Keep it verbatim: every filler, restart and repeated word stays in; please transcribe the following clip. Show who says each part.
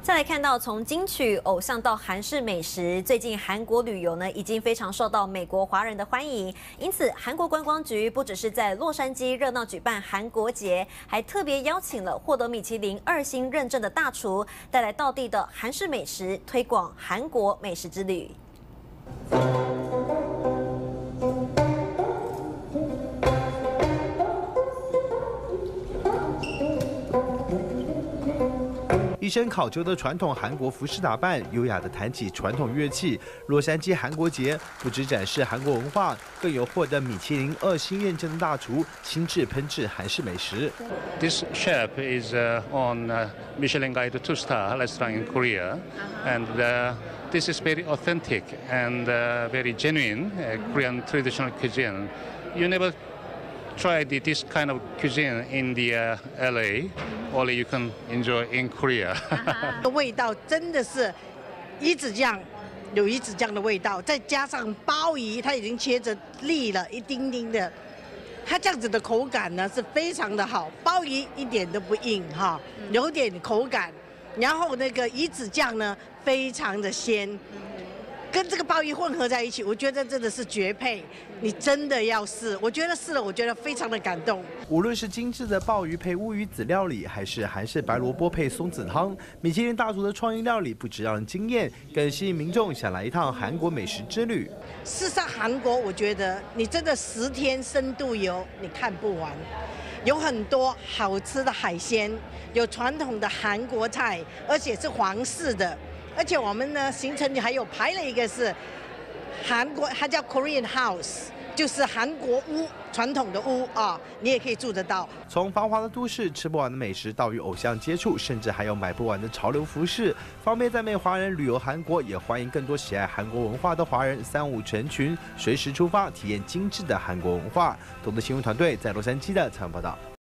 Speaker 1: 再来看到从金曲、偶像到韩式美食，最近韩国旅游呢已经非常受到美国华人的欢迎。因此，韩国观光局不只是在洛杉矶热闹举办韩国节，还特别邀请了获得米其林二星认证的大厨，带来道地的韩式美食，推广韩国美食之旅。
Speaker 2: 一身考究的传统韩国服饰打扮，优雅地弹起传统乐器。洛杉矶韩国节不只展示韩国文化，更有获得米其林二星认证的大厨亲自烹制韩式美食。
Speaker 3: This chef is uh, on uh, Michelin Guide two-star restaurant in Korea, and uh, this is very authentic and uh, very genuine uh, Korean traditional cuisine. You never tried this kind of cuisine in the uh, L A. Only you can enjoy in Korea.
Speaker 4: 味道真的是鱼子酱，有鱼子酱的味道，再加上鲍鱼，它已经切着粒了，一丁丁的，它这样子的口感呢是非常的好，鲍鱼一点都不硬哈，有点口感，然后那个鱼子酱呢非常的鲜。 跟这个鲍鱼混合在一起，我觉得真的是绝配。你真的要试，我觉得试了，我觉得非常的感动。
Speaker 2: 无论是精致的鲍鱼配乌鱼子料理，还是韩式白萝卜配松子汤，米其林大厨的创意料理不只让人惊艳，更吸引民众想来一趟韩国美食之旅。
Speaker 4: 事实上，韩国我觉得你真的十天深度游你看不完，有很多好吃的海鲜，有传统的韩国菜，而且是皇室的。 而且我们呢，行程里还有排了一个是韩国，它叫 Korean House， 就是韩国屋，传统的屋啊，你也可以住得到。
Speaker 2: 从繁华的都市吃不完的美食，到与偶像接触，甚至还有买不完的潮流服饰。方便在美华人旅游韩国，也欢迎更多喜爱韩国文化的华人三五成群，随时出发体验精致的韩国文化。东德新闻团队在洛杉矶的采访报道。